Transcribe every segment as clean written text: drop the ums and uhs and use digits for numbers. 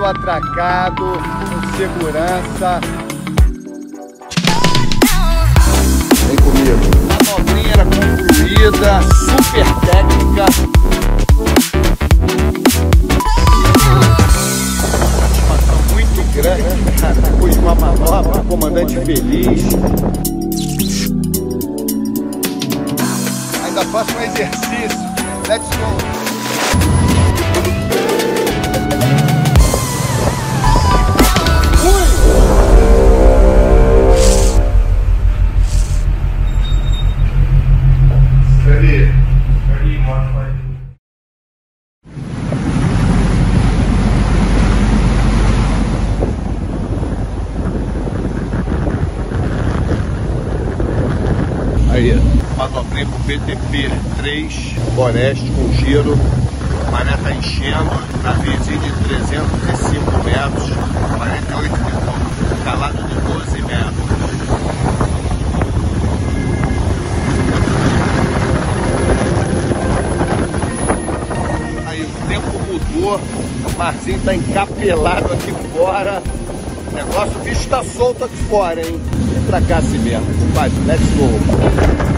atracado, com segurança. Vem comigo. A manobrinha era concluída, super técnica. Satisfação muito grande, cara. Depois de uma manobra, comandante feliz. Ainda faço um exercício. Let's go! Aí, manobrinha pro BTP 3, Boreste com giro, a maré tá enchendo, navezinho de 305 metros, 48 minutos, calado de 12 metros. Aí o tempo mudou, o marzinho tá encapelado aqui fora, o negócio, o bicho tá solto aqui fora, hein? Vem pra cá assim mesmo, vai, let's go!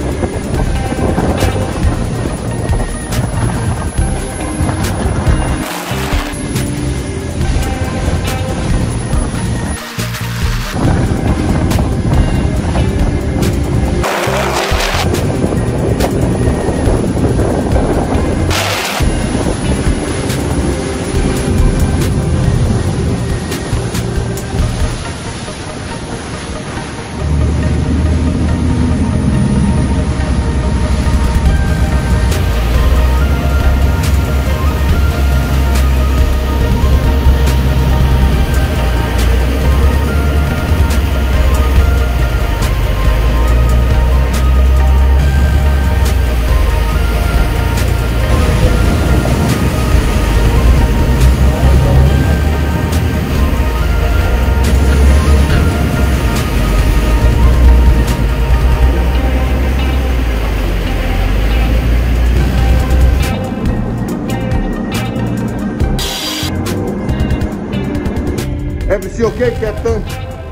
Everything okay, Captain?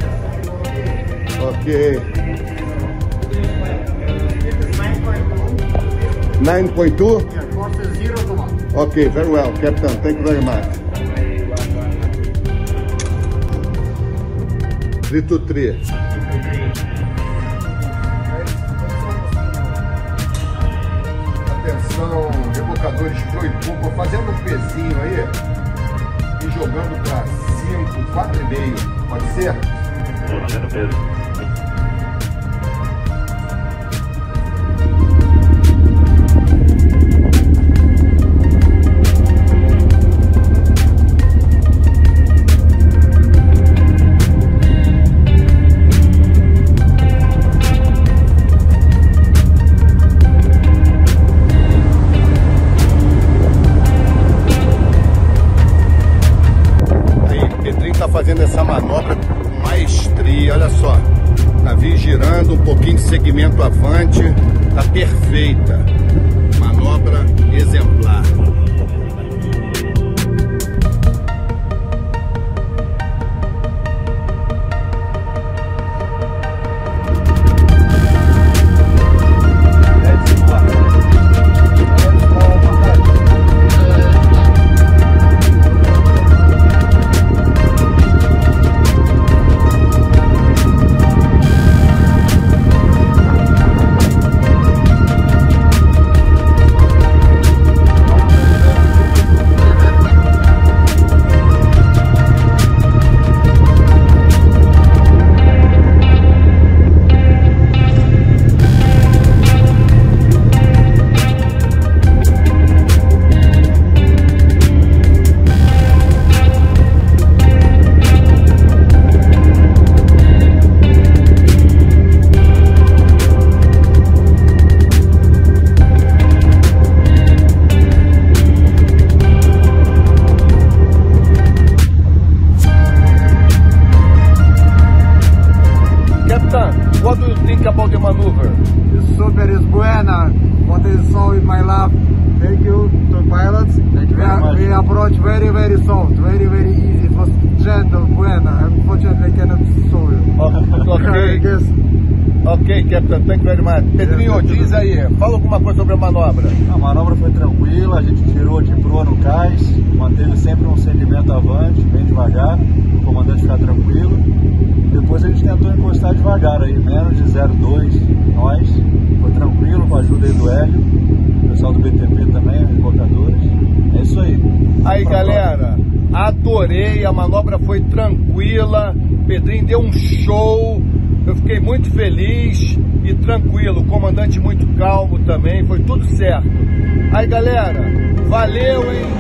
Okay. 9.2? Yeah, course is 0 to 1. Okay, very well, Captain. Thank you very much. 323. Atenção, rebocadores pro e pouco, fazendo um pezinho aí e jogando para 5, 4,5. Pode ser? Fazendo peso. Fazendo essa manobra com maestria, olha só, navio girando, um pouquinho de segmento avante, tá perfeita, manobra exemplar. what do you think about the maneuver? It's super, it's buena. What I saw in my lab. Thank you to pilots. Thank you very much. We approach very, very soft, very, very easy. It was gentle, buena. Unfortunately, I cannot show you. Ok. Ok, Captain, thank you very much. Pedrinho, diz aí, fala alguma coisa sobre a manobra. A manobra foi tranquila, a gente girou de proa no cais, manteve sempre um segmento avante, bem devagar, o comandante ficar tranquilo. Depois a gente tentou encostar devagar aí, menos de 0,2 nós, foi tranquilo, com a ajuda aí do Hélio, o pessoal do BTP também, os embocadores. É isso aí. Aí, galera, adorei, a manobra foi tranquila, Pedrinho deu um show. Eu fiquei muito feliz e tranquilo, o comandante muito calmo também, foi tudo certo. Aí, galera, valeu, hein?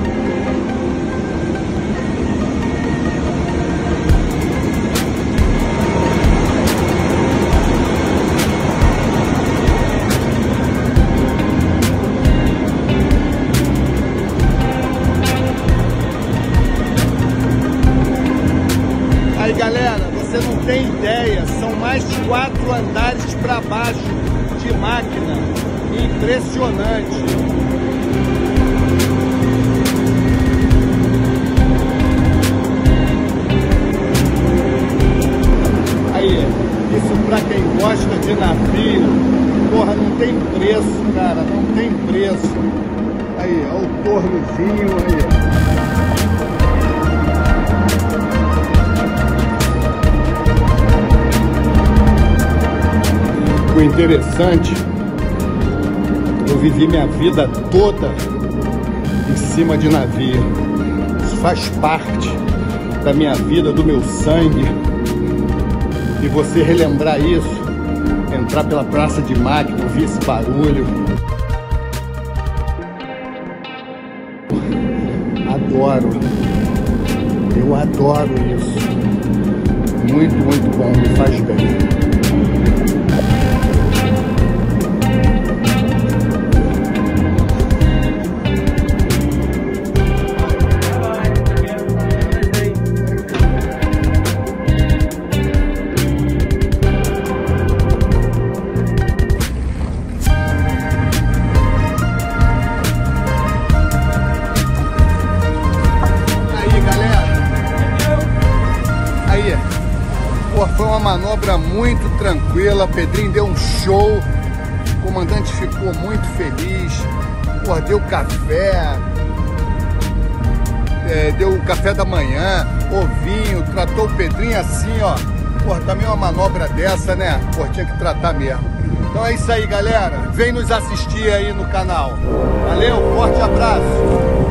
Aí, galera, você não tem ideia, são mais 4 andares para baixo de máquina, impressionante. Aí, isso para quem gosta de navio, porra, não tem preço, cara, não tem preço. Aí, olha o tornozinho aí. O interessante, eu vivi minha vida toda em cima de navio. Isso faz parte da minha vida, do meu sangue. E você relembrar isso, entrar pela praça de máquina, ouvir esse barulho. Adoro. Eu adoro isso. Muito, muito bom, me faz bem. Pô, foi uma manobra muito tranquila, Pedrinho deu um show, o comandante ficou muito feliz, pô, deu café, deu o café da manhã, ovinho, tratou o Pedrinho assim, ó. Pô, também uma manobra dessa, né? Pô, tinha que tratar mesmo. Então é isso aí, galera. Vem nos assistir aí no canal. Valeu, forte abraço.